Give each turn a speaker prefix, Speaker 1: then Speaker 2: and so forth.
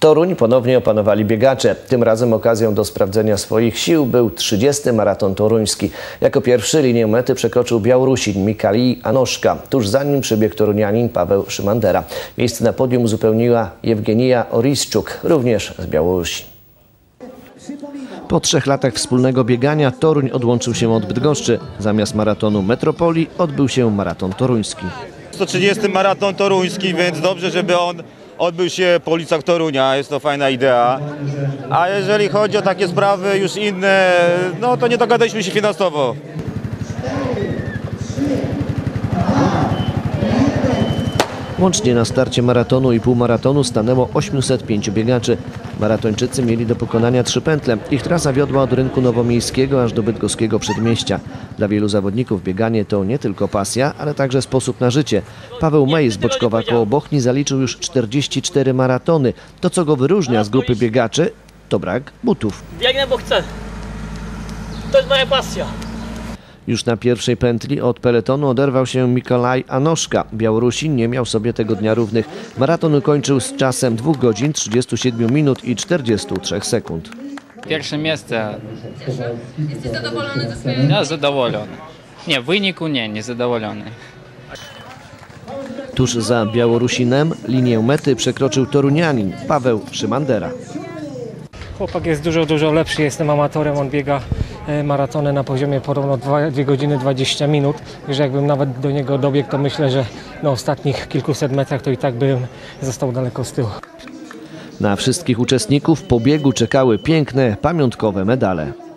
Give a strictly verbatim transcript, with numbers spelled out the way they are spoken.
Speaker 1: Toruń ponownie opanowali biegacze. Tym razem okazją do sprawdzenia swoich sił był trzydziesty maraton toruński. Jako pierwszy linię mety przekroczył Białorusin Mikali Anoszka. Tuż za nim przybiegł torunianin Paweł Szymandera. Miejsce na podium uzupełniła Jewgenija Oriszczuk, również z Białorusi. Po trzech latach wspólnego biegania Toruń odłączył się od Bydgoszczy. Zamiast maratonu Metropolii odbył się maraton toruński.
Speaker 2: sto trzydziesty maraton toruński, więc dobrze, żeby on odbył się po ulicach Torunia. Jest to fajna idea. A jeżeli chodzi o takie sprawy już inne, no to nie dogadaliśmy się finansowo.
Speaker 1: Łącznie na starcie maratonu i półmaratonu stanęło osiemset pięciu biegaczy. Maratończycy mieli do pokonania trzy pętle. Ich trasa wiodła od rynku nowomiejskiego aż do bydgoskiego przedmieścia. Dla wielu zawodników bieganie to nie tylko pasja, ale także sposób na życie. Paweł Mej z Boczkowa koło Bochni zaliczył już czterdzieści cztery maratony. To, co go wyróżnia z grupy biegaczy, to brak butów.
Speaker 3: Biegnę, bo chcę. To jest moja pasja.
Speaker 1: Już na pierwszej pętli od peletonu oderwał się Mikolaj Anoszka. Białorusin nie miał sobie tego dnia równych. Maraton ukończył z czasem dwóch godzin, trzydziestu siedmiu minut i czterdziestu trzech sekund.
Speaker 4: Pierwsze miejsce.
Speaker 5: Jesteś zadowolony ze swojego?
Speaker 4: Ja zadowolony. Nie, w wyniku nie, nie zadowolony.
Speaker 1: Tuż za Białorusinem linię mety przekroczył torunianin Paweł Szymandera.
Speaker 6: Chłopak jest dużo, dużo lepszy, jestem amatorem, on biega maratony na poziomie podobno dwie godziny dwadzieścia minut. Wiesz, jakbym nawet do niego dobiegł, to myślę, że na ostatnich kilkuset metrach to i tak bym został daleko z tyłu.
Speaker 1: Na wszystkich uczestników po biegu czekały piękne, pamiątkowe medale.